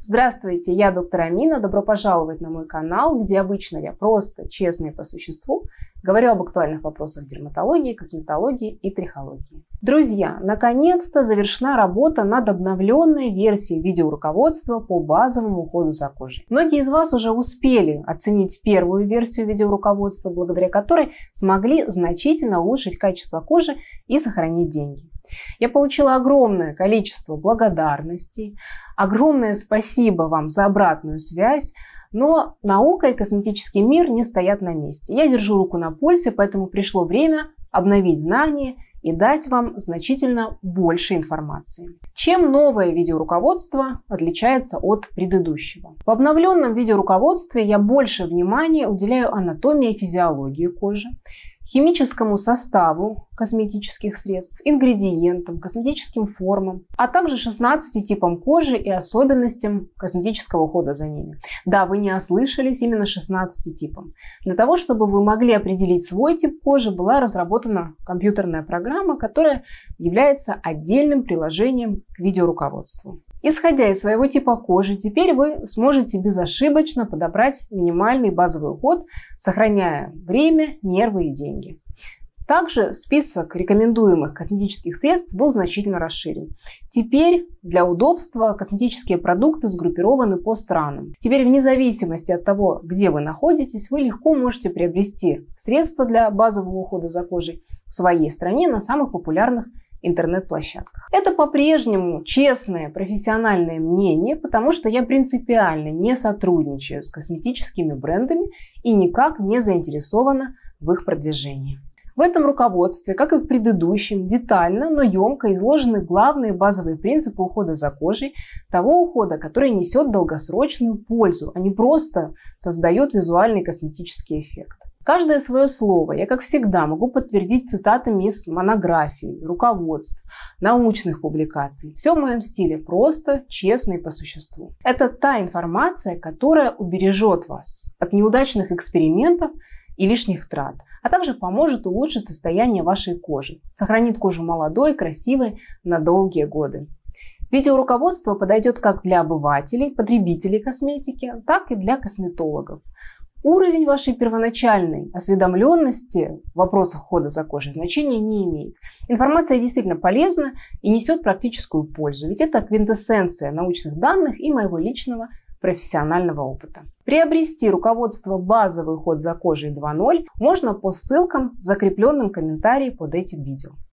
Здравствуйте, я доктор Амина. Добро пожаловать на мой канал, где обычно я просто, честно и по существу говорю об актуальных вопросах дерматологии, косметологии и трихологии. Друзья, наконец-то завершена работа над обновленной версией видеоруководства по базовому уходу за кожей. Многие из вас уже успели оценить первую версию видеоруководства, благодаря которой смогли значительно улучшить качество кожи и сохранить деньги. Я получила огромное количество благодарностей, огромное спасибо вам за обратную связь, но наука и косметический мир не стоят на месте. Я держу руку на пульсе, поэтому пришло время обновить знания и дать вам значительно больше информации. Чем новое видеоруководство отличается от предыдущего? В обновленном видеоруководстве я больше внимания уделяю анатомии и физиологии кожи, химическому составу косметических средств, ингредиентам, косметическим формам, а также 16 типам кожи и особенностям косметического ухода за ними. Да, вы не ослышались, именно 16 типам. Для того, чтобы вы могли определить свой тип кожи, была разработана компьютерная программа, которая является отдельным приложением к видеоруководству. Исходя из своего типа кожи, теперь вы сможете безошибочно подобрать минимальный базовый уход, сохраняя время, нервы и деньги. Также список рекомендуемых косметических средств был значительно расширен. Теперь для удобства косметические продукты сгруппированы по странам. Теперь вне зависимости от того, где вы находитесь, вы легко можете приобрести средства для базового ухода за кожей в своей стране на самых популярных интернет-площадках. Это по-прежнему честное, профессиональное мнение, потому что я принципиально не сотрудничаю с косметическими брендами и никак не заинтересована в их продвижении. В этом руководстве, как и в предыдущем, детально, но емко изложены главные базовые принципы ухода за кожей, того ухода, который несет долгосрочную пользу, а не просто создает визуальный косметический эффект. Каждое свое слово я, как всегда, могу подтвердить цитатами из монографий, руководств, научных публикаций. Все в моем стиле просто, честно и по существу. Это та информация, которая убережет вас от неудачных экспериментов и лишних трат, а также поможет улучшить состояние вашей кожи, сохранит кожу молодой, красивой на долгие годы. Видеоруководство подойдет как для обывателей, потребителей косметики, так и для косметологов. Уровень вашей первоначальной осведомленности в вопросах ухода за кожей значения не имеет. Информация действительно полезна и несет практическую пользу, ведь это квинтэссенция научных данных и моего личного профессионального опыта. Приобрести руководство «Базовый уход за кожей 2.0» можно по ссылкам в закрепленном комментарии под этим видео.